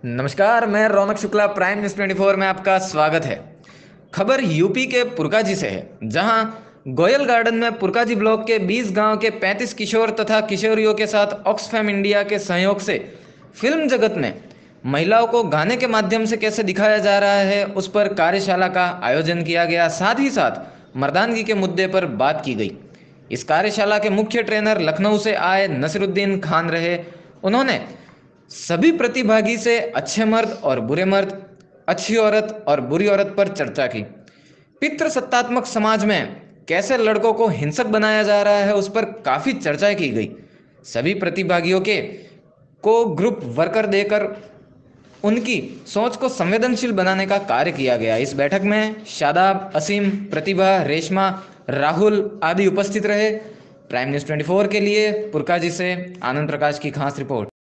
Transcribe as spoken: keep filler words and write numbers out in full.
नमस्कार, मैं रौनक Shukla, prime news चौबीस में आपका स्वागत है। खबर यूपी के पुरकाजी से है, जहां गोयल गार्डन में पुरकाजी ब्लॉक के बीस गांव के पैंतीस किशोर तथा किशोरियों के साथ ऑक्सफैम इंडिया के सहयोग से फिल्म जगत में महिलाओं को गाने के माध्यम से कैसे दिखाया जा रहा है, उस पर कार्यशाला का आयोजन किया गया। साथ ही साथ मर्दानगी के मुद्दे पर बात की गई। इस कार्यशाला के मुख्य ट्रेनर लखनऊ से आए नसीरुद्दीन खान रहे। उन्होंने सभी प्रतिभागी से अच्छे मर्द और बुरे मर्द, अच्छी औरत और बुरी औरत पर चर्चा की। पितृसत्तात्मक समाज में कैसे लड़कों को हिंसक बनाया जा रहा है, उस पर काफी चर्चा की गई। सभी प्रतिभागियों के को ग्रुप वर्कर देकर उनकी सोच को संवेदनशील बनाने का कार्य किया गया। इस बैठक में शादाब, असीम, प्रतिभा, रेशमा, राहुल आदि उपस्थित रहे। प्राइम न्यूज़ चौबीस के लिए पुरकाजी से आनंद प्रकाश की खास रिपोर्ट।